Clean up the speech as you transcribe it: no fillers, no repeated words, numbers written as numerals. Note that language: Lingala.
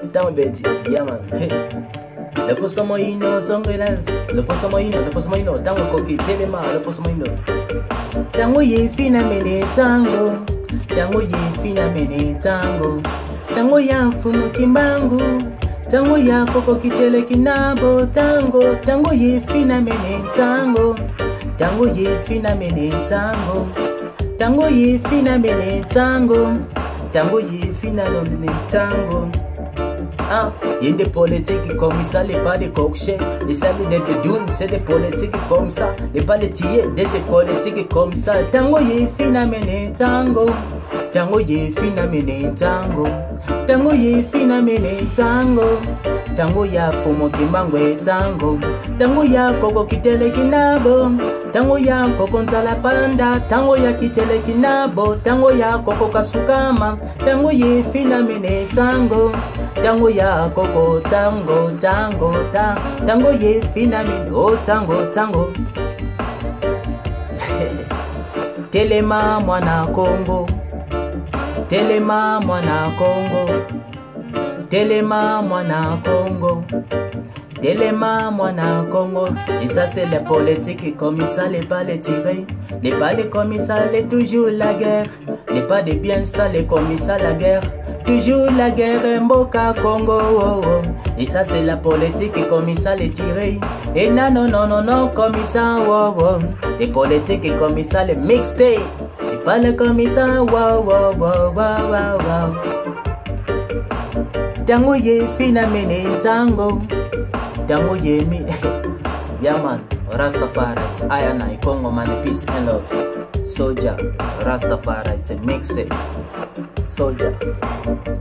Tango Betty, yeah man. Le poso moino, songwelas. Le poso moino, tango koki telema, le poso moino. Tango ye fina mene tango. Tango ye fina mene tango. Tango ya fumo kimbangu. Tango ya koko kitele kinabo. Tango ye fina mene tango. Tango ye fina mene tango. Tango ye fina mene tango. Tango ye fina mene tango. Ah, in des politiques comme ça, les pas de cochers, les salles de doun, c'est des politiques comme ça, les pas de tiers, des politiques comme ça. Tango ye fina mene tango, tango ye fina mene tango, tango ye fina mene tango, tango ya fumo kimbangwe tango, tango ya koko kitele kinabo, tango ya koko nzala panda, tango ya kitele kinabo, tango ya koko kasukama, tango ye fina mene tango. Tango ya koko tango tango ye fina mene oh tango Telema mwana Congo, telema mwana Congo, telema mwana Congo, telema mwana Congo. Et ça c'est la politique comme ça, les pas les tirer, les pas les comme ça, les toujours la guerre, les pas des bien ça, les comme ça la guerre. Toujours la guerre Mboka Congo, oh, oh. Et ça c'est la politique comme ça les tirer. Et non, comme ça, wow, wow. Les politiques comme ça les mixtape. Et pas les comme ça, wow, wow, wow, wow, wow, wow. Tango ye fina mene tango. Tango ye mi. Yeah man, Rastafari, I and I, Congo man, peace and love. Soldier, Rastafari, mix it. Soldier.